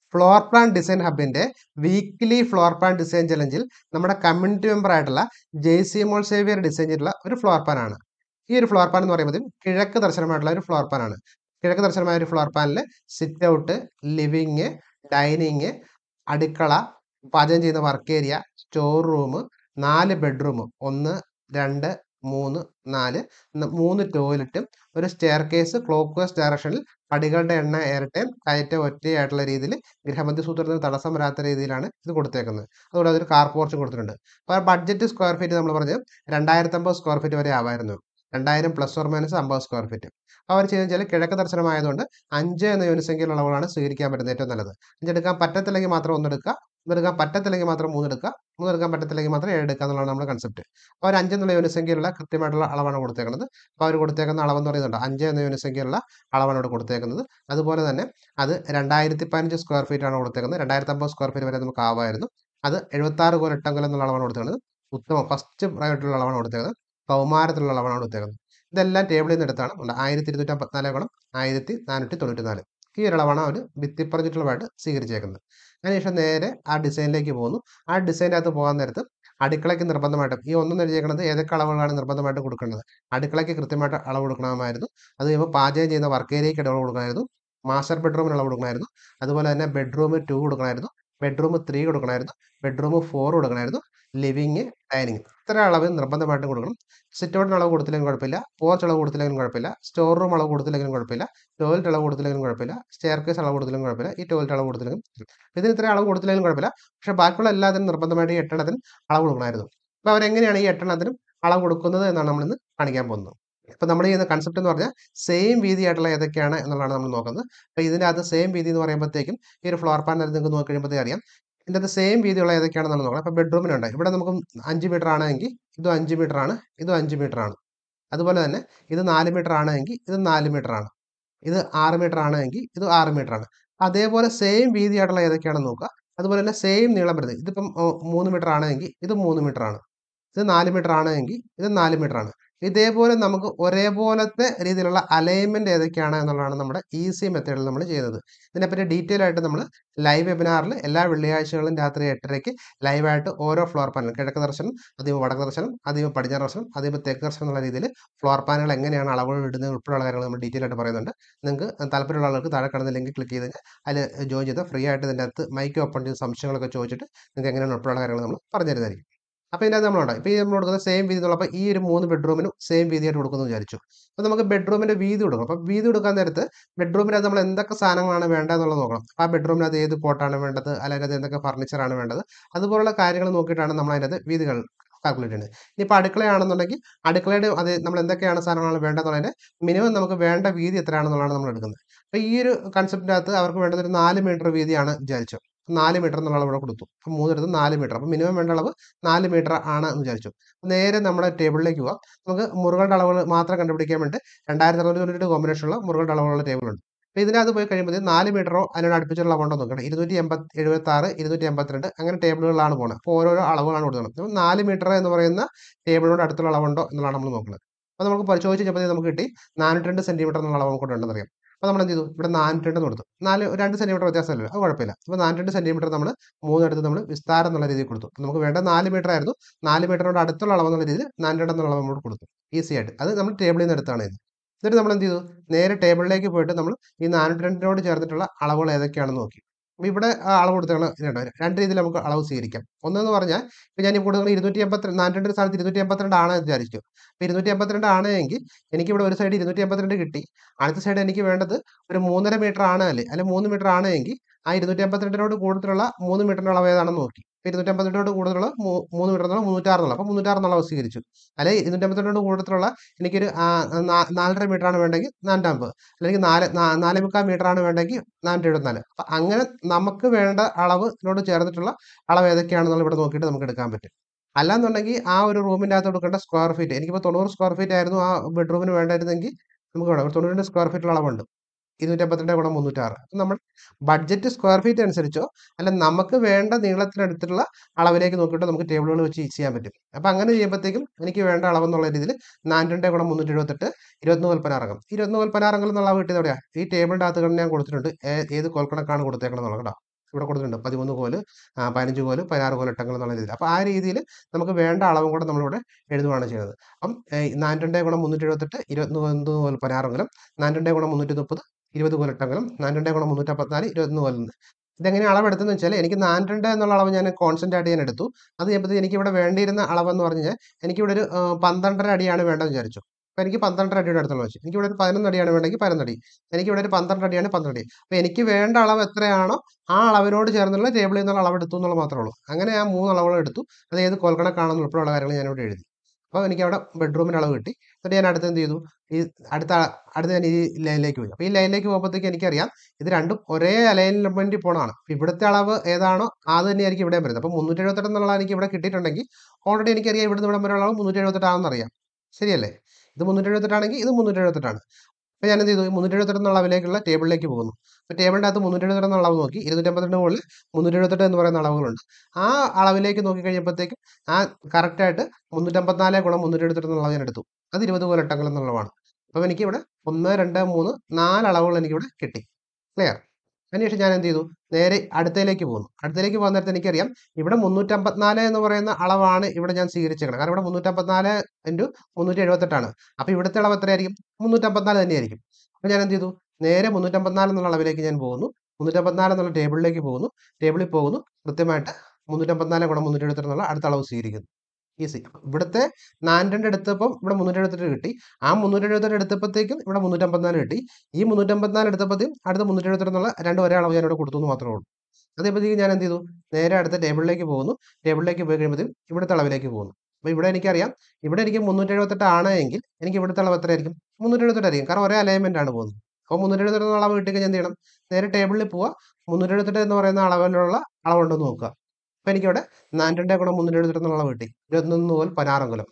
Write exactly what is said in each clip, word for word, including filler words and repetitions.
Floor plan design ഹബിന്റെ weekly floor plan design ചലഞ്ചിൽ നമ്മുടെ കമ്മ്യൂണിറ്റി മെമ്പർ ആയിട്ടുള്ള ജെയ്സി മോൾ സേവിയർ ഡിസൈൻ ചെയ്തിട്ടുള്ള ഒരു ഫ്ലോർ പ്ലാൻ ആണ്. ഈ ഒരു ഫ്ലോർ പ്ലാൻ എന്ന് പറയുമ്പോൾ കിഴക്ക് ദർശനമായിട്ടുള്ള ഒരു ഫ്ലോർ പ്ലാൻ ആണ്. കിഴക്ക് ദർശനമായ ഒരു ഫ്ലോർ പ്ലാനിൽ സിറ്റ് ഔട്ട്, ലിവിങ്, ഡൈനിങ്, അടുക്കള, പാചകം ചെയ്യുന്ന വർക്ക് ഏരിയ, സ്റ്റോർ റൂം, നാല് ബെഡ്റൂം, ഒന്ന് രണ്ട് മൂന്ന് നാല്, മൂന്ന് ടോയ്ലറ്റും ഒരു സ്റ്റെയർ കേസ് ക്ലോക്ക് വൈസ് ഡയറക്ഷനിൽ പടികളുടെ എണ്ണ ഏറട്ടെയും കയറ്റം ഒറ്റയായിട്ടുള്ള രീതിയിൽ ഗൃഹമന്ത്രി സൂത്രത്തിന് തടസ്സം വരാത്ത രീതിയിലാണ് ഇത് കൊടുത്തേക്കുന്നത്. അതുകൊണ്ട് അതൊരു കാർ പോർച്ചും കൊടുത്തിട്ടുണ്ട്. അപ്പോൾ ബഡ്ജറ്റ് സ്ക്വയർ ഫീറ്റ് നമ്മൾ പറഞ്ഞത് രണ്ടായിരത്തി അമ്പത് സ്ക്വയർ ഫീറ്റ് വരെ ആവായിരുന്നു. രണ്ടായിരം പ്ലസ് ഓർ മൈനസ് അമ്പത് സ്ക്വയർ ഫീറ്റ്. അവർ ചെയ്യുന്നത് വെച്ചാൽ കിഴക്ക് ദർശനമായതുകൊണ്ട് അഞ്ച് എന്ന യൂണിസംഖ്യയിലുള്ള അളവുകളാണ് സ്വീകരിക്കാൻ പറ്റുന്നത് ഏറ്റവും നല്ലത്. അഞ്ചെടുക്കാൻ പറ്റത്തില്ലെങ്കിൽ മാത്രം ഒന്നെടുക്കുക, ഒന്നെടുക്കാൻ പറ്റത്തില്ലെങ്കിൽ മാത്രം മൂന്നെടുക്കുക, മൂന്നെടുക്കാൻ പറ്റത്തില്ലെങ്കിൽ മാത്രം ഏഴെടുക്കുക എന്നുള്ളതാണ് നമ്മുടെ കൺസെപ്റ്റ്. അപ്പോൾ അവർ അഞ്ച് എന്നുള്ള യൂണിസംഖ്യയിലുള്ള കൃത്യമായിട്ടുള്ള അളവാണ് കൊടുത്തേക്കുന്നത്. അപ്പോൾ അവർ കൊടുത്തേക്കുന്ന അളവെന്ന് പറയുന്നുണ്ട് അഞ്ച് എന്ന യൂണിസംഖ്യയിലുള്ള അളവാണ് ഇവിടെ കൊടുത്തേക്കുന്നത്. അതുപോലെ തന്നെ അത് രണ്ടായിരത്തി പതിനഞ്ച് സ്ക്വയർ ഫീറ്റ് ആണ് കൊടുത്തേക്കുന്നത്. രണ്ടായിരത്തി അമ്പത് സ്ക്വയർ ഫീറ്റ് വരെ നമുക്ക് ആവായിരുന്നു. അത് എഴുപത്തി ആറ് കോൽ എട്ടങ്കൽ എന്നുള്ള അളവാണ് കൊടുത്തേക്കുന്നത്. ഉത്തമം ഫസ്റ്റ് ആയിട്ടുള്ള അളവാണ് കൊടുത്തേക്കുന്നത്. കൗമാരത്തിലുള്ള അളവാണ് കൊടുത്തേക്കുന്നത്. ഇതെല്ലാം ടേബിളിൽ നിന്ന് എടുത്താണ് ഉണ്ട്. ആയിരത്തി ഇരുന്നൂറ്റി അമ്പത്തിനാല് ഗുണം ആയിരത്തി നാനൂറ്റി തൊണ്ണൂറ്റി നാല് ഈ ഒരു അളവാണ് അവർ ഭിത്തിപ്രചുറ്റളവായിട്ട് സ്വീകരിച്ചേക്കുന്നത്. അതിനുശേഷം നേരെ ആ ഡിസൈനിലേക്ക് പോകുന്നു. ആ ഡിസൈൻ്റെ അകത്ത് പോകാൻ നേരത്ത് അടുക്കളയ്ക്ക് നിർബന്ധമായിട്ടും ഈ ഒന്നും എഴുതിയേക്കുന്നത് ഏതൊക്കെ അളവുകളാണ് നിർബന്ധമായിട്ട് കൊടുക്കേണ്ടത്. അടുക്കളയ്ക്ക് കൃത്യമായിട്ട് അളവ് കൊടുക്കണമായിരുന്നു. അത് കഴിയുമ്പോൾ പാചകം ചെയ്യുന്ന വർക്ക് ഏരിയയ്ക്ക് അളവ് കൊടുക്കണമായിരുന്നു. മാസ്റ്റർ ബെഡ്റൂമിന് അളവ് കൊടുക്കണമായിരുന്നു. അതുപോലെ തന്നെ ബെഡ്റൂം ടു കൊടുക്കണമായിരുന്നു. ബെഡ്റൂം ത്രീ കൊടുക്കണമായിരുന്നു. ബെഡ്റൂം ഫോർ കൊടുക്കണമായിരുന്നു. ലിവിങ്, ഡൈനിങ് ഇത്ര അളവ് നിർബന്ധമായിട്ടും കൊടുക്കണം. സിറ്റ് ഔട്ടിന് അളവ് കൊടുത്തില്ലെങ്കിലും കുഴപ്പമില്ല, പോർച്ച് അളവ് കൊടുത്തില്ലെങ്കിലും കുഴപ്പമില്ല, സ്റ്റോർ റൂം അളവ് കൊടുത്തില്ലെങ്കിലും കുഴപ്പമില്ല, ടോയ്ലറ്റ് അളവ് കൊടുത്തില്ലെങ്കിലും കുഴപ്പമില്ല, സ്റ്റെയർ കേസ് അളവ് കൊടുത്തില്ലെങ്കിലും കുഴപ്പമില്ല, ഈ ടോയ്ലറ്റ് അളവ് കൊടുത്തില്ലെങ്കിലും ഇതിന് ഇത്ര അളവ് കൊടുത്തില്ലെങ്കിലും കുഴപ്പമില്ല. പക്ഷേ ബാക്കിയുള്ള എല്ലാത്തിനും നിർബന്ധമായിട്ട് ഈ എട്ടെണ്ണത്തിന് അളവ് കൊടുക്കണമായിരുന്നു. അപ്പോൾ അവരെങ്ങനെയാണ് ഈ എട്ടെണ്ണത്തിനും അളവ് കൊടുക്കുന്നത് എന്നാണ് നമ്മളിന്ന് കാണിക്കാൻ പോകുന്നത്. ഇപ്പോൾ നമ്മൾ ചെയ്യുന്ന കൺസെപ്റ്റ് എന്ന് പറഞ്ഞാൽ സെയിം വീതിയായിട്ടുള്ള ഏതൊക്കെയാണ് എന്നുള്ളതാണ് നമ്മൾ നോക്കുന്നത്. അപ്പോൾ ഇതിൻ്റെ അകത്ത് സെയിം വീതി എന്ന് പറയുമ്പോഴത്തേക്കും ഈ ഒരു ഫ്ലോർ പ്ലാൻ നിങ്ങൾക്ക് നോക്കി കഴിയുമ്പോഴത്തേക്കും അറിയാം ഇതിൻ്റെ അകത്ത് സെയിം വീതിയുള്ള ഏതൊക്കെയാണെന്നാണ് നോക്കണം. അപ്പോൾ ബെഡ്റൂമിനുണ്ട് ഇവിടെ നമുക്ക് അഞ്ച് മീറ്റർ ആണെങ്കിൽ ഇതും അഞ്ച് മീറ്റർ ആണ്, ഇതും അഞ്ച് മീറ്റർ ആണ്. അതുപോലെ തന്നെ ഇത് നാല് മീറ്റർ ആണെങ്കിൽ ഇത് നാല് മീറ്റർ ആണ്. ഇത് ആറ് മീറ്റർ ആണെങ്കിൽ ഇത് ആറ് മീറ്റർ ആണ്. അതേപോലെ സെയിം വീതിയായിട്ടുള്ള ഏതൊക്കെയാണെന്ന് നോക്കുക. അതുപോലെ തന്നെ സെയിം നീളം വരുന്നത് ഇതിപ്പം മൂന്ന് മീറ്റർ ആണെങ്കിൽ ഇത് മൂന്ന് മീറ്റർ ആണ്. ഇത് നാല് മീറ്റർ ആണെങ്കിൽ ഇത് നാല് മീറ്റർ ആണ്. ഇതേപോലെ നമുക്ക് ഒരേപോലത്തെ രീതിയിലുള്ള അലൈൻമെന്റ് ഏതൊക്കെയാണ് എന്നുള്ളതാണ് നമ്മുടെ ഈസി മെത്തേഡിൽ നമ്മൾ ചെയ്യുന്നത്. ഇതിനെപ്പറ്റി ഡീറ്റെയിൽ ആയിട്ട് നമ്മൾ ലൈവ് വെബിനാറിൽ എല്ലാ വെള്ളിയാഴ്ചകളും രാത്രി എട്ടരയ്ക്ക് ലൈവായിട്ട് ഓരോ ഫ്ലോർ പാനൽ കിഴക്ക് ദർശനം, അതീവ വടക്ക് ദർശനം, അതീവ പടിഞ്ഞാറ് ദർശനം, അതീവ തെക്ക് ദർശനം എന്നുള്ള രീതിയിൽ ഫ്ലോർ പാനുകൾ എങ്ങനെയാണ് അളവുകൾ ഇടുന്നത് ഉൾപ്പെടെയുള്ള കാര്യങ്ങൾ നമ്മൾ ഡീറ്റെയിൽ ആയിട്ട് പറയുന്നുണ്ട്. നിങ്ങൾക്ക് താല്പര്യമുള്ള ആളുകൾക്ക് താഴെ കാണുന്ന ലിങ്ക് ക്ലിക്ക് ചെയ്ത് കഴിഞ്ഞാൽ അതിൽ ജോയിൻ ചെയ്ത് ഫ്രീ ആയിട്ട് ഇതിൻ്റെ അകത്ത് മൈക്ക് ഓപ്പൺ ചെയ്ത് സംശയങ്ങളൊക്കെ ചോദിച്ചിട്ട് നിങ്ങൾക്ക് എങ്ങനെയാണ് ഉൾപ്പെടെയുള്ള കാര്യങ്ങൾ നമ്മൾ പറഞ്ഞു തരുന്നതായിരിക്കും. അപ്പോൾ ഇതിനകത്ത് നമ്മളുണ്ട് ഇപ്പോൾ ഈ നമ്മൾ കൊടുക്കുന്നത് സെയിം വീതി എന്നുള്ളപ്പോൾ ഈ ഒരു മൂന്ന് ബെഡ്റൂമിനും സെയിം വീതിയായിട്ട് കൊടുക്കുന്നു വിചാരിച്ചു. അപ്പോൾ നമുക്ക് ബെഡ്റൂമിൻ്റെ വീതി കൊടുക്കും. അപ്പോൾ വീതി കൊടുക്കാൻ നേരത്ത് ബെഡ്റൂമിനകത്ത് നമ്മൾ എന്തൊക്കെ സാധനങ്ങളാണ് വേണ്ടത് എന്നുള്ളത് നോക്കണം. ആ ബെഡ്റൂമിനകത്ത് ഏത് കോട്ടാണ് വേണ്ടത്, അല്ലെങ്കിൽ അത് എന്തൊക്കെ ഫർണിച്ചറാണ് വേണ്ടത്, അതുപോലുള്ള കാര്യങ്ങൾ നോക്കിയിട്ടാണ് നമ്മൾ അതിനകത്ത് വീതികൾ കാൽക്കുലേറ്റ് ചെയ്യുന്നത്. ഇനിയിപ്പോൾ അടുക്കളയാണെന്നുണ്ടെങ്കിൽ അടുക്കളയുടെ അത് നമ്മൾ എന്തൊക്കെയാണ് സാധനങ്ങളാണ് വേണ്ടതെന്നുള്ളതിൻ്റെ മിനിമം നമുക്ക് വേണ്ട വീതി എത്രയാണെന്നുള്ളതാണ് നമ്മൾ എടുക്കുന്നത്. അപ്പോൾ ഈ ഒരു കൺസെപ്റ്റിനകത്ത് അവർക്ക് വേണ്ടത് ഒരു നാല് മീറ്റർ വീതിയാണ് വിചാരിച്ചു. നാല് മീറ്റർ എന്നുള്ള അളവ് ഇവിടെ കൊടുത്തു. അപ്പോൾ മൂന്നിടത്ത് നാല് മീറ്റർ. അപ്പോൾ മിനിമം വേണ്ട അളവ് നാല് മീറ്റർ ആണ് എന്ന് വിചാരിച്ചു. നേരെ നമ്മുടെ ടേബിളിലേക്ക് പോകാം. നമുക്ക് മുറുകളുടെ അളവുകൾ മാത്രം കണ്ടുപിടിക്കാൻ വേണ്ടി രണ്ടായിരത്തി അറുന്നൂറ്റി തൊണ്ണൂറ്റി കോമ്പിനേഷനുള്ള മുറുകളുടെ അളവുകളുള്ള ടേബിളുണ്ട്. അപ്പോൾ ഇതിനകത്ത് പോയി കഴിയുമ്പോൾ നാല് മീറ്ററോ അതിനോട് അടുപ്പിച്ചുള്ള അളവുണ്ടോ നോക്കണം. ഇരുന്നൂറ്റി എൺപത്തി എഴുപത്തി ആറ് ഇരുന്നൂറ്റി എൺപത്തിരണ്ട് അങ്ങനെ ടേബിളുകളാണ് പോകുന്നത്. അപ്പോൾ ഓരോരോ അളവുകളാണ് കൊടുക്കുന്നത്. അപ്പോൾ നാല് മീറ്റർ എന്ന് പറയുന്ന ടേബിളിനോട് അടുത്തുള്ള അളവുണ്ടോ എന്നുള്ളതാണ് നമ്മൾ നോക്കുന്നത്. അപ്പോൾ നമുക്ക് പരിശോധിച്ച് കഴിഞ്ഞപ്പോൾ നമുക്ക് കിട്ടി നാനൂറ്റി രണ്ട് സെൻറ്റിമീറ്റർ എന്നുള്ള അളവ് കൂടെ ഉണ്ടെന്ന് അറിയാം. അപ്പോൾ നമ്മൾ എന്ത് ചെയ്തു, ഇവിടെ നാനൂറ്റി രണ്ട് കൊടുത്തു. നാല് രണ്ട് സെൻറ്റിമീറ്റർ വ്യത്യാസമല്ലോ, അത് കുഴപ്പമില്ല. അപ്പോൾ നാനൂറ്റി രണ്ട് സെൻറ്റിമീറ്റർ നമ്മൾ മൂന്നെടുത്ത് നമ്മൾ വിസ്താരം എന്നുള്ള രീതിയിൽ കൊടുത്തു. നമുക്ക് വേണ്ട നാല് മീറ്റർ ആയിരുന്നു. നാല് മീറ്ററിനോട് അടുത്തുള്ള അളവ് എന്നുള്ള രീതിയിൽ നാനൂറ്റി രണ്ട് എന്നുള്ള അളവ് നമ്മൾ കൊടുത്തു. ഈസി ആയിട്ട് അത് നമ്മൾ ടേബിളിൽ നിന്ന് എടുത്താണ് ഇത്. എന്നിട്ട് നമ്മൾ എന്ത് ചെയ്തു, നേരെ ടേബിളിലേക്ക് പോയിട്ട് നമ്മൾ ഈ നാനൂറ്റി രണ്ടിനോട് ചേർന്നിട്ടുള്ള അളവുകൾ ഏതൊക്കെയാണെന്ന് നോക്കി. അപ്പോൾ ഇവിടെ അളവ് കൊടുത്തുള്ള ഇതുണ്ട്. രണ്ട് രീതിയിൽ നമുക്ക് അളവ് സ്വീകരിക്കാം. ഒന്നെന്ന് പറഞ്ഞാൽ ഇപ്പോൾ ഞാൻ ഇപ്പോൾ കൊടുക്കുന്നത് ഇരുന്നൂറ്റി എൺപത്തി നാനൂറ്റി രണ്ട് സ്ഥലത്ത് ഇരുന്നൂറ്റി എൺപത്തിരണ്ട് ആണ് വിചാരിച്ചു. അപ്പോൾ ഇരുന്നൂറ്റി എൺപത്തിരണ്ട് ആണെങ്കിൽ എനിക്കിവിടെ ഒരു സൈഡ് ഇരുന്നൂറ്റി എൺപത്തിരണ്ട് കിട്ടി. അടുത്ത സൈഡ് എനിക്ക് വേണ്ടത് ഒരു മൂന്നര മീറ്റർ ആണ് അല്ലേ അല്ലെങ്കിൽ മൂന്ന് മീറ്റർ ആണെങ്കിൽ ആ ഇരുന്നൂറ്റി എൺപത്തിരണ്ടിനോട് കൂടുതലുള്ള മൂന്ന് മീറ്ററിൻ്റെ അളവ് ഏതാണെന്ന് നോക്കി. ഇപ്പോൾ ഇരുന്നൂറ്റി എൺപത്തിരണ്ടിനോട് കൂടുതലുള്ള മൂന്ന് മീറ്റർ എന്നുള്ള മുന്നൂറ്റാറ് എന്നുള്ള അപ്പോൾ മുന്നൂറ്റാറ് എന്നുള്ള അളവ് സ്വീകരിച്ചു. അല്ലെങ്കിൽ ഇരുന്നൂറ്റി എൺപത്തിരണ്ടിനോട് കൂടുതലുള്ള എനിക്കൊരു നാലര മീറ്റർ ആണ് വേണ്ടെങ്കിൽ നാനൂറ്റമ്പത്, അല്ലെങ്കിൽ നാല് നാല് മുക്കാൽ മീറ്റർ ആണ് വേണ്ടെങ്കിൽ നാനൂറ്റി എഴുപത്തിനാല്. അപ്പം അങ്ങനെ നമുക്ക് വേണ്ട അളവിനോട് ചേർന്നിട്ടുള്ള അളവ് ഏതൊക്കെയാണെന്നുള്ള ഇവിടെ നോക്കിയിട്ട് നമുക്ക് എടുക്കാൻ പറ്റും. അല്ലാന്നുണ്ടെങ്കിൽ ആ ഒരു റൂമിൻ്റെ അകത്ത് കൊടുക്കേണ്ട സ്ക്വയർ ഫീറ്റ് എനിക്കിപ്പോൾ തൊണ്ണൂറ് സ്ക്വയർ ഫീറ്റ് ആയിരുന്നു ആ ബെഡ്റൂമിന് വേണ്ടായിരുന്നെങ്കിൽ നമുക്ക് വേണം ഒരു തൊണ്ണൂറ്റി രണ്ട് സ്ക്വയർ ഫീറ്റുള്ള അളവുണ്ട്. ഇരുന്നൂറ്റി അമ്പത്തിരണ്ട് ഗുണം മുന്നൂറ്റാറ്. അപ്പം നമ്മൾ ബഡ്ജറ്റ് സ്ക്വയർ ഫീറ്റ് അനുസരിച്ചോ അല്ല നമുക്ക് വേണ്ട നീളത്തിനടുത്തുള്ള അളവിലേക്ക് നോക്കിയിട്ട് നമുക്ക് ടേബിളുകൾ വെച്ച് ചെയ്യാൻ പറ്റും. അപ്പം അങ്ങനെ ചെയ്യുമ്പോഴത്തേക്കും എനിക്ക് വേണ്ട അളവെന്നുള്ള രീതിയിൽ നാനൂറ്റി രണ്ട് ഗുണം മുന്നൂറ്റി എഴുപത്തെട്ട് ഇരുപത്തൊന്ന് കൽപ്പനാറംഗം ഇരുപത്തൊന്ന് കൽപ്പനാറംഗം എന്നുള്ള അളവ് കിട്ടിയത് എവിടെയാണ് ഈ ടേബിളിൻ്റെ അകത്ത് ഞാൻ കൊടുത്തിട്ടുണ്ട് ഏത് കോൽക്കണക്കാണ് കൊടുത്തേക്കണം എന്നുള്ളത് കേട്ടോ. ഇവിടെ കൊടുത്തിട്ടുണ്ട് പതിമൂന്ന് കോല് പതിനഞ്ച് കോല് പതിനാറ് കോലട്ടങ്ങൾ എന്നുള്ള രീതിയിൽ. അപ്പോൾ ആ രീതിയിൽ നമുക്ക് വേണ്ട അളവും കൂടെ നമ്മളിവിടെ എഴുതുകയാണ് ചെയ്യുന്നത്. അപ്പം നാനൂറ്റി ഗുണം മുന്നൂറ്റി എഴുപത്തെട്ട് ഇരുപത്തൊന്ന് കോൽ പതിനാറെങ്കിലും നാനൂറ്റി ഗുണം മുന്നൂറ്റി മുപ്പത് ഇരുപത് കോലട്ടങ്ങളും നാനൂറ്റി ഗുണം മുന്നൂറ്റി അമ്പത്തിനാല് ഇരുപത്തൊന്ന് കോലെന്ന്. ഇതെങ്ങനെ അളവെടുത്തെന്ന് വെച്ചാൽ എനിക്ക് നാനൂറ്റി എന്നുള്ള അളവ് ഞാൻ കോൺസ്റ്റന്റ് ആയിട്ട് ഞാൻ എടുത്തു. അത് ചെയ്യുമ്പോൾ എനിക്ക് ഇവിടെ വേണ്ടിയിരുന്ന അളവെന്ന് പറഞ്ഞു കഴിഞ്ഞാൽ എനിക്കിവിടെ ഒരു പന്ത്രണ്ടര അടിയാണ് വേണ്ടതെന്ന് വിചാരിച്ചു. അപ്പോൾ എനിക്ക് പന്ത്രണ്ടര അടിയുടെ അടുത്തുള്ള വെച്ചു. എനിക്കിവിടെ ഒരു പതിനൊന്ന് അടിയാണ് വേണ്ടെങ്കിൽ പതിനൊന്ന് അടി. എനിക്കിവിടെ ഒരു പന്ത്രണ്ട് അടിയാണ് പന്ത്രണ്ട് അടി. അപ്പോൾ എനിക്ക് വേണ്ട അളവ് എത്രയാണോ ആ അളവിനോട് ചേർന്നുള്ള ടേബിളിൽ നിന്നുള്ള അളവ് എടുത്തു എന്നുള്ള മാത്രമേ ഉള്ളൂ. അങ്ങനെ ആ മൂന്ന് അളവുകൾ എടുത്തു. അത് ഏത് കോൽക്കണക്കാണെന്ന് ഉൾപ്പെടെയുള്ള കാര്യങ്ങൾ ഞാനിവിടെ എഴുതി. അപ്പോൾ എനിക്ക് അവിടെ ബെഡ്റൂമിൻ്റെ അളവ് കിട്ടി. എന്നിട്ട് ഞാൻ അടുത്ത് എന്ത് ചെയ്തു, ഈ അടുത്ത അടുത്ത് ഞാൻ ഈ ലൈനിലേക്ക് പോയി. അപ്പോൾ ഈ ലൈനിലേക്ക് പോകുമ്പോഴത്തേക്ക് എനിക്കറിയാം ഇത് രണ്ടും ഒരേ അലൈൻമെൻറ്റിൽ പോകണമാണ്. അപ്പോൾ ഇവിടുത്തെ അളവ് ഏതാണോ അത് തന്നെയായിരിക്കും ഇവിടെ വരുന്നത്. അപ്പോൾ മുന്നൂറ്റി എഴുപത്തെട്ട് എന്നുള്ള എനിക്ക് ഇവിടെ കിട്ടിയിട്ടുണ്ടെങ്കിൽ ഓൾറെഡി എനിക്കറിയാം ഇവിടുന്ന് ഇവിടം വരെ അളവ് മുന്നൂറ്റി എഴുപത്തെട്ടാണെന്ന് അറിയാം. ശരിയല്ലേ? ഇത് മുന്നൂറ്റി എഴുപത്തെട്ടാണെങ്കിൽ ഇത് മുന്നൂറ്റി എഴുപത്തെട്ടാണ്. അപ്പോൾ ഞാൻ എന്ത് ചെയ്തു, മുന്നൂറ്റി എഴുപത്തെട്ട് എന്നുള്ള അളവിലേക്കുള്ള ടേബിളിലേക്ക് പോകുന്നു. അപ്പോൾ ടേബിളിൻ്റെ അകത്ത് മുന്നൂറ്റി എഴുപത്തെട്ട് എന്നുള്ള അളവ് നോക്കി ഇരുന്നൂറ്റമ്പത്തിരണ്ട് മുകളിൽ മുന്നൂറ്റി എഴുപത്തെട്ട് എന്ന് പറയുന്ന അളവുകളുണ്ട്. ആ അളവിലേക്ക് നോക്കി കഴിയുമ്പോഴത്തേക്കും ആ കറക്റ്റായിട്ട് മുന്നൂറ്റമ്പത്തിനാല് ഗുണം മുന്നൂറ്റി എഴുപത്തെട്ട് എന്നുള്ള ഞാൻ എടുത്തു. അത് ഇരുപത് കോലട്ടങ്ങൾ എന്നുള്ളതാണ്. അപ്പോൾ എനിക്ക് ഇവിടെ ഒന്ന് രണ്ട് മൂന്ന് നാല് അളവുകൾ എനിക്കിവിടെ കിട്ടി. ക്ലിയർ? അതിനുശേഷം ഞാൻ എന്ത് ചെയ്തു, നേരെ അടുത്തയിലേക്ക് പോകുന്നു. അടുത്തയിലേക്ക് പോകുന്ന നേരത്തെ എനിക്കറിയാം ഇവിടെ മുന്നൂറ്റമ്പത്തിനാല് എന്ന് പറയുന്ന അളവാണ് ഇവിടെ ഞാൻ സ്വീകരിച്ചേക്കുന്നത്. കാരണം ഇവിടെ മുന്നൂറ്റമ്പത്തിനാല് ഇൻറ്റു മുന്നൂറ്റി എഴുപത്തെട്ടാണ്. അപ്പോൾ ഇവിടുത്തെ അളവ് എത്രയായിരിക്കും? മുന്നൂറ്റമ്പത്തിനാല് തന്നെയായിരിക്കും. അപ്പോൾ ഞാൻ എന്ത് ചെയ്തു, നേരെ മുന്നൂറ്റമ്പത്തിനാല് എന്നുള്ള അളവിലേക്ക് ഞാൻ പോകുന്നു. മുന്നൂറ്റമ്പത്തിനാല് എന്നുള്ള ടേബിളിലേക്ക് പോകുന്നു. ടേബിളിൽ പോകുന്നു. കൃത്യമായിട്ട് മുന്നൂറ്റമ്പത്തിനാല് ഗുണം മുന്നൂറ്റി എഴുപത്തെട്ട് എന്നുള്ള അടുത്ത അളവ് സ്വീകരിക്കുന്നു. ഈസി. ഇവിടുത്തെ നാനൂറ്റി എടുത്തപ്പം ഇവിടെ മുന്നൂറ്റി എഴുപത്തെട്ട് കിട്ടി. ആ മുന്നൂറ്റി എഴുപത്തെട്ട് എടുത്തപ്പോഴത്തേക്കും ഇവിടെ മുന്നൂറ്റമ്പത്തിനാല് കിട്ടി. ഈ മുന്നൂറ്റമ്പത്തിനാല് എടുത്തപ്പോഴത്തേക്കും അടുത്ത മുന്നൂറ്റി എഴുപത്തെട്ട് എന്നുള്ള രണ്ട് ഒരേ അളവ് ഞാൻ ഇവിടെ കൊടുത്തു എന്ന് മാത്രമേ ഉള്ളൂ. അതേപോഴത്തേക്കും ഞാൻ എന്ത് ചെയ്തു, നേരെ അടുത്ത ടേബിളിലേക്ക് പോകുന്നു. ടേബിളിലേക്ക് പോയി കഴിയുമ്പോഴത്തേക്കും ഇവിടുത്തെ അളവിലേക്ക് പോകുന്നു. അപ്പോൾ ഇവിടെ എനിക്കറിയാം ഇവിടെ എനിക്ക് മുന്നൂറ്റി എഴുപത്തെട്ട് ആണ് എങ്കിൽ എനിക്ക് ഇവിടുത്തെ അളവ് എത്രയായിരിക്കും? മുന്നൂറ്റി എഴുപത്തെട്ട് ആയിരിക്കും. കാരണം ഒരേ അലൈൻമെൻ്റ് ആണ് പോകുന്നത്. അപ്പോൾ മുന്നൂറ്റി എഴുപത്തെട്ട് എന്നുള്ള അളവ് കിട്ടിക്കഴിഞ്ഞാൽ എന്ത് ചെയ്യണം, നേരെ ടേബിളിൽ പോവുക. മുന്നൂറ്റി എഴുപത്തെട്ട് എന്ന് പറയുന്ന അളവിലുള്ള അളവുണ്ടെന്ന് നോക്കുക. അപ്പോൾ എനിക്കിവിടെ നാനൂറ്റി ഗുണം മുന്നൂറ്റി എഴുപത്തെട്ട് എന്നുള്ള അളവ് കിട്ടി. ഇരുപത്തൊന്ന് കോൽ പതിനാറെങ്കിലും.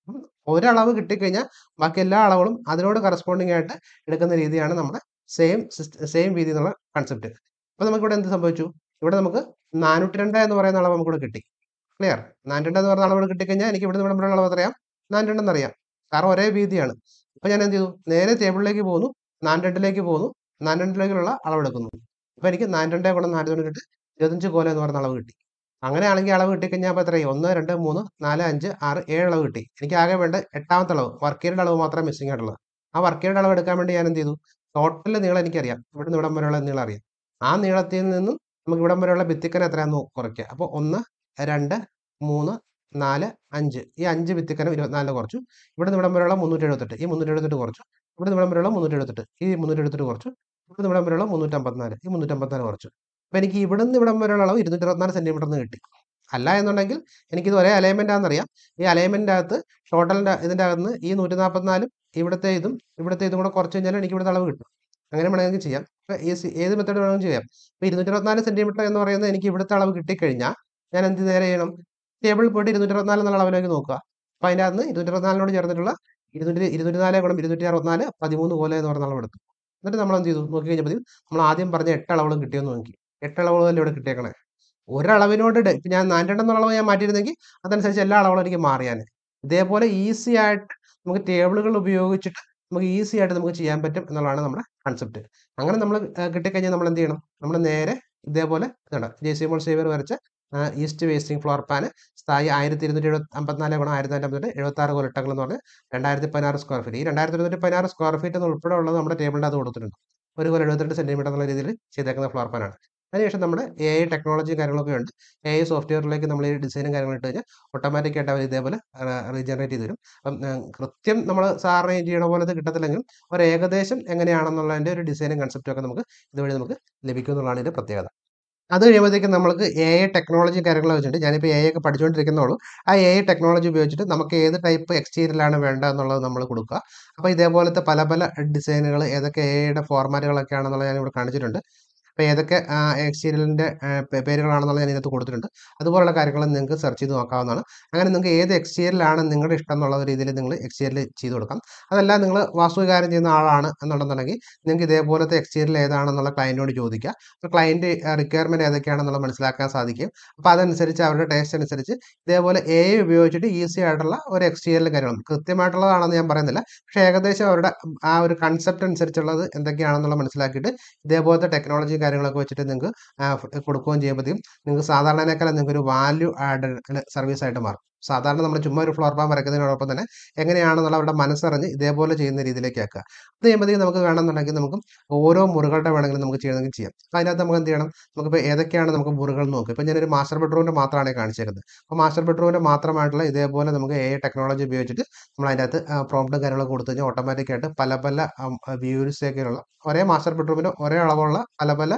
ഒരളവ് കിട്ടിക്കഴിഞ്ഞാൽ ബാക്കി എല്ലാ അളവുകളും അതിനോട് കറസ്പോണ്ടിങ് ആയിട്ട് എടുക്കുന്ന രീതിയാണ് നമ്മുടെ സെയിം സെയിം രീതി എന്നുള്ള കൺസെപ്റ്റ്. അപ്പോൾ നമുക്കിവിടെ എന്ത് സംഭവിച്ചു, ഇവിടെ നമുക്ക് നാനൂറ്റി രണ്ട് എന്ന് പറയുന്ന അളവ് നമുക്കിവിടെ കിട്ടി. ക്ലിയർ? നാനൂറ്റി രണ്ട് എന്ന് പറയുന്ന അളവ് കിട്ടിക്കഴിഞ്ഞാൽ എനിക്ക് ഇവിടെ ഇവിടെ അളവ് അറിയാം, നാനൂറ്റി രണ്ട് എന്നറിയാം. കാരണം ഒരേ വീതിയാണ്. അപ്പോൾ ഞാൻ എന്ത് ചെയ്തു, നേരെ ടേബിളിലേക്ക് പോകുന്നു. നാനൂറ്റി രണ്ടിലേക്ക് പോകുന്നു. നാനൂറ്റി രണ്ടിലേക്കുള്ള അളവെടുക്കുന്നു. അപ്പോൾ എനിക്ക് നാനൂറ്റി രണ്ട് ഗുണം നാനൂറ്റി രണ്ട് കിട്ടി ഇരുപത്തഞ്ച് കോല എന്ന് പറയുന്ന അളവ് കിട്ടി. അങ്ങനെയാണെങ്കിൽ അളവ് കിട്ടിക്കഴിഞ്ഞാൽ അപ്പോൾ എത്രയായി? ഒന്ന് രണ്ട് മൂന്ന് നാല് അഞ്ച് ആറ് ഏഴ് അളവ് കിട്ടി. എനിക്ക് ആകെ വേണ്ട എട്ടാമത്തെ അളവ്, വർക്ക് ഏരിയയുടെ അളവ് മാത്രമേ മിസ്സിംഗ് ആയിട്ടുള്ളത്. ആ വർക്ക് ഏരിയയുടെ അളവ് എടുക്കാൻ വേണ്ടി ഞാൻ എന്ത് ചെയ്തു, ടോട്ടൽ നീളം എനിക്കറിയാം. ഇവിടുന്ന് ഇവിടം വരെയുള്ള നീളം അറിയാം. ആ നീളത്തിൽ നിന്നും നമുക്ക് ഇവിടം വരെയുള്ള ഭിത്തിക്കനം എത്രയാണെന്ന് കുറയ്ക്കുക. അപ്പോൾ ഒന്ന് രണ്ട് മൂന്ന് നാല് അഞ്ച്, ഈ അഞ്ച് ഭിത്തിക്കനം ഇരുപത്തിനാലിന് കുറച്ചു. ഇവിടുന്ന് ഇവിടം വരെയുള്ള മുന്നൂറ്റി എഴുപത്തെട്ട്, ഈ മുന്നൂറ്റി എഴുപത്തെട്ട് കുറച്ചു. ഇവിടുന്ന് ഇവിടം വരെയുള്ള മുന്നൂറ്റി എഴുപത്തെട്ട്, ഈ മുന്നൂറ്റി എഴുപത്തെട്ട് കുറച്ചു. ഇവിടുന്ന് ഇവിടം വരെയുള്ള മുന്നൂറ്റമ്പത്തിനാല്, ഈ മുന്നൂറ്റമ്പത്തിനാല് കുറച്ചു. അപ്പോൾ എനിക്ക് ഇവിടുന്ന് ഇവിടം വരെയുള്ള അളവ് ഇരുന്നൂറ്റി ഇരുപത്തിനാല് സെൻറ്റിമീറ്റർ എന്ന് കിട്ടി. അല്ല എന്നുണ്ടെങ്കിൽ എനിക്കിത് ഒരേ അലൈൻമെൻ്റ് ആണെന്നറിയാം. ഈ അലൈൻമെൻ്റ് അകത്ത് ടോട്ടലിൻ്റെ ഇതിൻ്റെ അകത്ത് നിന്ന് ഈ നൂറ്റി നാൽപ്പത്തിനാലും ഇവിടുത്തെ ഇതും ഇവിടുത്തെ ഇതും കൂടെ കുറച്ച് കഴിഞ്ഞാൽ എനിക്ക് ഇവിടുത്തെ അളവ് കിട്ടും. അങ്ങനെ വേണമെങ്കിൽ ചെയ്യാം. ഇപ്പോൾ ഈ ഏത് മെത്തേഡ് വേണമെങ്കിലും ചെയ്യാം. ഇപ്പോൾ ഇരുന്നൂറ്റി ഇരുപത്തിനാല് സെൻറ്റിമീറ്റർ എന്ന് പറയുന്നത് എനിക്ക് ഇവിടുത്തെ അളവ് കിട്ടിക്കഴിഞ്ഞാൽ ഞാൻ എന്ത് നേരെ ചെയ്യണം, ടേബിളിൽ പോയിട്ട് ഇരുന്നൂറ്റി ഇരുപത്തിനാല് എന്നുള്ള അളവിലേക്ക് നോക്കുക. അപ്പോൾ അതിൻ്റെ അകത്ത് നിന്ന് ഇരുന്നൂറ്റി ഇരുപത്തിനാലിനോട് ചേർന്നിട്ടുള്ള ഇരുന്നൂറ്റി ഇരുന്നൂറ്റി നാല് ഗുണം ഇരുന്നൂറ്റി അറുപത്തിനാല് പതിമൂന്ന് കോല എന്ന് പറയുന്ന അളവെടുത്തു. എന്നിട്ട് നമ്മൾ എന്ത് ചെയ്തു, നോക്കി കഴിഞ്ഞപ്പോൾ നമ്മൾ ആദ്യം പറഞ്ഞ എട്ട് അളവുകളും കിട്ടിയെന്ന് നോക്കി. എട്ട് അളവുകളല്ലേ ഇവിടെ കിട്ടിയേക്കണേ. ഒരളവിനോട് ഇപ്പം ഞാൻ നാനൂറ്റി രണ്ട് എന്നുള്ള അളവ് ഞാൻ മാറ്റിയിരുന്നെങ്കിൽ അതനുസരിച്ച് എല്ലാ അളവുകളും എനിക്ക് മാറിയാൽ. ഇതേപോലെ ഈസി ആയിട്ട് നമുക്ക് ടേബിളുകൾ ഉപയോഗിച്ചിട്ട് നമുക്ക് ഈസി ആയിട്ട് നമുക്ക് ചെയ്യാൻ പറ്റും എന്നുള്ളതാണ് നമ്മുടെ കൺസെപ്റ്റ്. അങ്ങനെ നമ്മൾ കിട്ടിക്കഴിഞ്ഞാൽ നമ്മൾ എന്ത് ചെയ്യണം, നമ്മൾ നേരെ ഇതേപോലെ ഇതാണ് ജെ സി മോൾ സേവിയർ വരച്ച ഈസ്റ്റ് വേസ്റ്റിംഗ് ഫ്ലോർ പ്ലാൻ സ്ഥായി ആയിരത്തി ഇരുന്നൂറ്റി എഴുപത്തി അമ്പത്തിനാല് ഗുണം ആയിരത്തി അമ്പത്തി എഴുപത്തി ആറ് കോലട്ടങ്ങൾ എന്ന് പറഞ്ഞാൽ രണ്ടായിരത്തി പതിനാറ് സ്ക്വയർ ഫീറ്റ്. ഈ രണ്ടായിരത്തി ഇരുന്നൂറ്റി പതിനാറ് സ്ക്വയർ ഫീറ്റ് എന്ന് ഉൾപ്പെടെ ഉള്ളത് നമ്മുടെ ടേബിളിൻ്റെ അത് കൊടുത്തിട്ടുണ്ട്. ഒരു കോല എഴുപത്തിരണ്ട് സെൻറ്റിമീറ്റർ എന്നുള്ള രീതിയിൽ ചെയ്തേക്കുന്ന ഫ്ലോർ പ്ലാനാണ്. അതിനുശേഷം നമ്മുടെ എ ഐ ടെക്നോളജി കാര്യങ്ങളൊക്കെ ഉണ്ട്. എ ഐ സോഫ്റ്റ്വെയറിലേക്ക് നമ്മൾ ഈ ഡിസൈനും കാര്യങ്ങളും ഇട്ട് കഴിഞ്ഞാൽ ഓട്ടോമാറ്റിക്കായിട്ട് അവർ ഇതേപോലെ റീജനറേറ്റ് ചെയ്ത് തരും. അപ്പം കൃത്യം നമ്മൾ സാറിന് ചെയ്യണ പോലത്തെ കിട്ടത്തില്ലെങ്കിലും ഒരു ഏകദേശം എങ്ങനെയാണെന്നുള്ളതിൻ്റെ ഒരു ഡിസൈനും കൺസെപ്റ്റും ഒക്കെ നമുക്ക് ഇതുവഴി നമുക്ക് ലഭിക്കും എന്നുള്ളതാണ് ഇതിൻ്റെ പ്രത്യേകത. അത് കഴിയുമ്പോഴത്തേക്കും നമുക്ക് എ ഐ ടെക്നോളജി കാര്യങ്ങൾ വെച്ചിട്ട് ഞാനിപ്പോൾ എ ഐ ഒക്കെ പഠിച്ചുകൊണ്ടിരിക്കുന്നുള്ളൂ. ആ എ ഐ ടെക്നോളജി ഉപയോഗിച്ചിട്ട് നമുക്ക് ഏത് ടൈപ്പ് എക്സ്റ്റീരിയലാണ് വേണ്ടത് എന്നുള്ളത് നമ്മൾ കൊടുക്കുക. അപ്പോൾ ഇതേപോലത്തെ പല പല ഡിസൈനുകൾ ഏതൊക്കെ എ ഐയുടെ ഫോർമാറ്റുകളൊക്കെ ആണെന്നുള്ളത് ഞാനിവിടെ കാണിച്ചിട്ടുണ്ട്. അപ്പോൾ ഏതൊക്കെ എക്സ്റ്റീരിയലിൻ്റെ പേരുകളാണെന്നുള്ളത് ഞാൻ ഇതിനകത്ത് കൊടുത്തിട്ടുണ്ട്. അതുപോലുള്ള കാര്യങ്ങൾ നിങ്ങൾക്ക് സെർച്ച് ചെയ്ത് നോക്കാവുന്നതാണ്. അങ്ങനെ നിങ്ങൾക്ക് ഏത് എക്സ്റ്റീരിയലാണ് നിങ്ങളുടെ ഇഷ്ടം എന്നുള്ള രീതിയിൽ നിങ്ങൾ എക്സ്റ്റീരിയൽ ചെയ്ത് കൊടുക്കാം. അതല്ല നിങ്ങൾ വാസ്തുകാര്യം ചെയ്യുന്ന ആളാണ് എന്നുണ്ടെന്നുണ്ടെങ്കിൽ നിങ്ങൾക്ക് ഇതേപോലത്തെ എക്സ്റ്റീരിയൽ ഏതാണെന്നുള്ള ക്ലയൻറ്റിനോട് ചോദിക്കുക. അപ്പോൾ ക്ലയൻറ്റ് റിക്വയർമെൻറ്റ് ഏതൊക്കെയാണെന്നുള്ളത് മനസ്സിലാക്കാൻ സാധിക്കും. അപ്പോൾ അതനുസരിച്ച് അവരുടെ ടേസ്റ്റ് അനുസരിച്ച് ഇതേപോലെ എ ഐ ഉപയോഗിച്ചിട്ട് ഈസി ആയിട്ടുള്ള ഒരു എക്സ്റ്റീരിയൽ കാര്യങ്ങളും കൃത്യമായിട്ടുള്ളതാണെന്ന് ഞാൻ പറയുന്നില്ല. പക്ഷേ ഏകദേശം അവരുടെ ആ ഒരു കൺസെപ്റ്റ് അനുസരിച്ചുള്ളത് എന്തൊക്കെയാണെന്നുള്ളത് മനസ്സിലാക്കിയിട്ട് ഇതേപോലത്തെ ടെക്നോളജി കാര്യങ്ങൾ കാര്യങ്ങളൊക്കെ വെച്ചിട്ട് നിങ്ങൾക്ക് കൊടുക്കുകയും ചെയ്യുമ്പോഴത്തേക്കും നിങ്ങൾക്ക് സാധാരണക്കാലം നിങ്ങൾക്ക് ഒരു വാല്യൂ ആഡഡ് സർവീസ് ആയിട്ട് മാറും. സാധാരണ നമ്മൾ ചുമ്മാ ഒരു ഫ്ലോർ പ്ലാൻ വരയ്ക്കുന്നതിനോടൊപ്പം തന്നെ എങ്ങനെയാണെന്നുള്ള അവരുടെ മനസ്സറിഞ്ഞ് ഇതേപോലെ ചെയ്യുന്ന രീതിയിലേക്ക് ആക്കുക. അത് ചെയ്യുമ്പോഴത്തേക്കും നമുക്ക് വേണമെന്നുണ്ടെങ്കിൽ നമുക്ക് ഓരോ മുറികളുടെ വേണമെങ്കിലും നമുക്ക് ചെയ്യണമെങ്കിൽ ചെയ്യാം. അപ്പോൾ അതിനകത്ത് നമുക്ക് എന്ത് ചെയ്യണം, നമുക്കിപ്പോൾ ഏതൊക്കെയാണ് നമുക്ക് മുറികൾ നോക്കുക. ഇപ്പോൾ ഞാനൊരു മാസ്റ്റർ ബെഡ്റൂമിൻ്റെ മാത്രമാണ് കാണിച്ചേക്കുന്നത്. അപ്പോൾ മാസ്റ്റർ ബെഡ്റൂമിൻ്റെ മാത്രമായിട്ടുള്ള ഇതേപോലെ നമുക്ക് എ ഐ ടെക്നോളജി ഉപയോഗിച്ചിട്ട് നമ്മൾ അതിനകത്ത് പ്രോംപ്റ്റും കാര്യങ്ങളൊക്കെ കൊടുത്തു കഴിഞ്ഞാൽ ഓട്ടോമാറ്റിക്കായിട്ട് പല പല വ്യൂസിലേക്കുള്ള ഒരേ മാസ്റ്റർ ബെഡ്റൂമിന് ഒരേ അളവുള്ള പല പല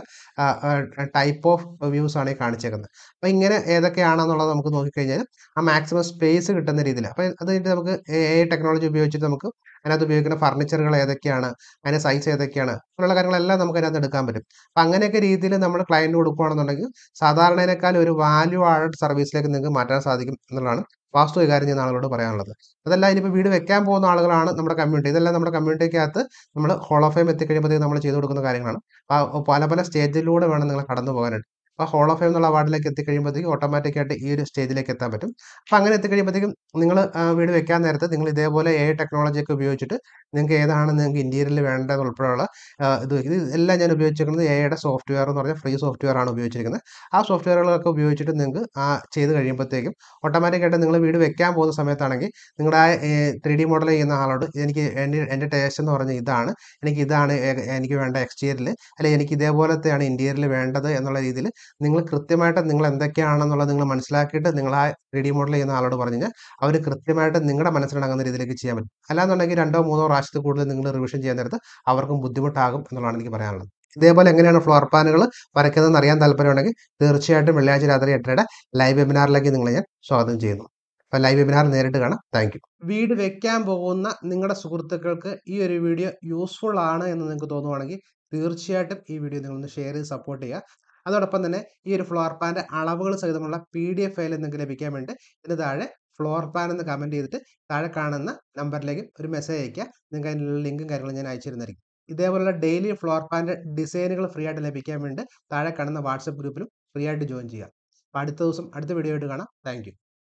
ടൈപ്പ് ഓഫ് വ്യൂസ് ആണ് ഈ കാണിച്ചേക്കുന്നത്. അപ്പോൾ ഇങ്ങനെ ഏതൊക്കെയാണെന്നുള്ളത് നമുക്ക് നോക്കിക്കഴിഞ്ഞാൽ ആ മാക്സിമം സ്പേസ് കിട്ടുന്ന രീതിയിൽ. അപ്പോൾ അത് കഴിഞ്ഞിട്ട് നമുക്ക് എ ഐ ടെക്നോളജി ഉപയോഗിച്ചിട്ട് നമുക്ക് അതിനകത്ത് ഉപയോഗിക്കുന്ന ഫർണിച്ചറുകൾ ഏതൊക്കെയാണ്, അതിൻ്റെ സൈസ് ഏതൊക്കെയാണ്, അങ്ങനെയുള്ള കാര്യങ്ങളെല്ലാം നമുക്ക് അതിനകത്ത് എടുക്കാൻ പറ്റും. അപ്പം അങ്ങനെയൊക്കെ രീതിയിൽ നമ്മൾ ക്ലയൻറ്റ് കൊടുക്കുകയാണെന്നുണ്ടെങ്കിൽ സാധാരണേനേക്കാൾ ഒരു വാല്യൂ ആഡഡ് സർവീസിലേക്ക് നിങ്ങൾക്ക് മാറ്റാൻ സാധിക്കും എന്നുള്ളതാണ് വാസ്തവിക കാര്യം ചെയ്യുന്ന ആളുകളോട് പറയാനുള്ളത്. അതല്ല ഇനിയിപ്പോൾ വീട് വെക്കാൻ പോകുന്ന ആളുകളാണ് നമ്മുടെ കമ്മ്യൂണിറ്റി. ഇതെല്ലാം നമ്മുടെ കമ്മ്യൂണിറ്റിക്കകത്ത് നമ്മൾ ഹോൾ ഓഫ് ഫെയിം എത്തിക്കഴിയുമ്പോഴത്തേക്കും നമ്മൾ ചെയ്തു കൊടുക്കുന്ന കാര്യങ്ങളാണ്. അപ്പോൾ പല പല സ്റ്റേജിലൂടെ വേണം നിങ്ങൾ കടന്നു പോകാനായിട്ട്. അപ്പോൾ ഹോൾ ഓഫ് ഫെയിം എന്നുള്ള അവാർഡിലേക്ക് എത്തിക്കഴിയുമ്പോഴത്തേക്കും ഓട്ടോമാറ്റിക്കായിട്ട് ഈ ഒരു സ്റ്റേജിലേക്ക് എത്താൻ പറ്റും. അപ്പോൾ അങ്ങനെ എത്തിക്കഴിയുമ്പോഴത്തേക്കും നിങ്ങൾ വീട് വെക്കാൻ നേരത്ത് നിങ്ങൾ ഇതേപോലെ എ ഐ ടെക്നോളജിയൊക്കെ ഉപയോഗിച്ചിട്ട് നിങ്ങൾക്ക് ഏതാണ് നിങ്ങൾക്ക് ഇൻറ്റീരിയറിൽ വേണ്ടത് ഉൾപ്പെടെയുള്ള ഇത് ഇത് എല്ലാം ഞാൻ ഉപയോഗിച്ചിരിക്കുന്നത് എ ഐയുടെ സോഫ്റ്റ്വെയർ എന്ന് പറഞ്ഞാൽ ഫ്രീ സോഫ്റ്റ്വെയർ ആണ് ഉപയോഗിച്ചിരിക്കുന്നത്. ആ സോഫ്റ്റ്വെയറുകളൊക്കെ ഉപയോഗിച്ചിട്ട് നിങ്ങൾക്ക് ആ ചെയ്ത് കഴിയുമ്പോഴത്തേക്കും ഓട്ടോമാറ്റിക്കായിട്ട് നിങ്ങൾ വീട് വെക്കാൻ പോകുന്ന സമയത്താണെങ്കിൽ നിങ്ങളുടെ ആ ത്രീ ഡി മോഡൽ ചെയ്യുന്ന ആളോട് എനിക്ക് എൻ്റെ എൻ്റെ ടേസ്റ്റ് എന്ന് പറഞ്ഞാൽ ഇതാണ്, എനിക്ക് ഇതാണ് എനിക്ക് വേണ്ട എക്സ്റ്റീരിയറിൽ, അല്ലെങ്കിൽ എനിക്ക് ഇതേപോലത്തെയാണ് ഇൻറ്റീരിയറിൽ വേണ്ടത് എന്നുള്ള രീതിയിൽ നിങ്ങൾ കൃത്യമായിട്ട് നിങ്ങൾ എന്തൊക്കെയാണെന്നുള്ളത് നിങ്ങൾ മനസ്സിലാക്കിയിട്ട് നിങ്ങൾ ആ ത്രീ ഡി മോഡൽ ചെയ്യുന്ന ആളോട് പറഞ്ഞു കഴിഞ്ഞാൽ അവർ കൃത്യമായിട്ട് നിങ്ങളുടെ മനസ്സിലിണങ്ങുന്ന രീതിയിലേക്ക് ചെയ്യാൻ പറ്റും. അല്ലാന്നുണ്ടെങ്കിൽ രണ്ടോ മൂന്നോ പ്രാവശ്യത്തിൽ കൂടുതൽ നിങ്ങൾ റിവിഷൻ ചെയ്യാൻ നേരത്ത് അവർക്കും ബുദ്ധിമുട്ടാകും എന്നുള്ളതാണ് എനിക്ക് പറയാനുള്ളത്. ഇതേപോലെ എങ്ങനെയാണ് ഫ്ലോർ പ്ലാനുകൾ വരയ്ക്കുന്നതെന്ന് അറിയാൻ താല്പര്യമുണ്ടെങ്കിൽ തീർച്ചയായിട്ടും വെള്ളിയാഴ്ച രാത്രി എട്ടരയുടെ ലൈവ് വെബിനാറിലേക്ക് നിങ്ങളെ ഞാൻ സ്വാഗതം ചെയ്യുന്നു. അപ്പോൾ ലൈവ് വെബിനാർ നേരിട്ട് കാണാം. Thank you. വീട് വെക്കാൻ പോകുന്ന നിങ്ങളുടെ സുഹൃത്തുക്കൾക്ക് ഈ ഒരു വീഡിയോ യൂസ്ഫുൾ ആണ് എന്ന് നിങ്ങൾക്ക് തോന്നുവാണെങ്കിൽ തീർച്ചയായിട്ടും ഈ വീഡിയോ നിങ്ങളൊന്ന് ഷെയർ ചെയ്ത് സപ്പോർട്ട് ചെയ്യുക. അതോടൊപ്പം തന്നെ ഈ ഒരു ഫ്ലോർ പ്ലാൻ്റെ അളവുകൾ സഹിതമുള്ള പി ഡി എഫ് ഫയൽ നിങ്ങൾക്ക് ലഭിക്കാൻ വേണ്ടി ഇതിന് താഴെ ഫ്ലോർ പ്ലാൻ എന്ന് കമൻറ്റ് ചെയ്തിട്ട് താഴെ കാണുന്ന നമ്പറിലേക്ക് ഒരു മെസ്സേജ് അയയ്ക്കുക. നിങ്ങൾക്ക് അതിനുള്ള ലിങ്കും കാര്യങ്ങളും ഞാൻ അയച്ചു തരുന്നതായിരിക്കും. ഇതേപോലുള്ള ഡെയിലി ഫ്ലോർ പ്ലാൻ്റെ ഡിസൈനുകൾ ഫ്രീ ആയിട്ട് ലഭിക്കാൻ വേണ്ടി താഴെ കാണുന്ന വാട്സപ്പ് ഗ്രൂപ്പിലും ഫ്രീ ആയിട്ട് ജോയിൻ ചെയ്യുക. അപ്പോൾ അടുത്ത ദിവസം അടുത്ത വീഡിയോ ആയിട്ട് കാണാം. Thank U.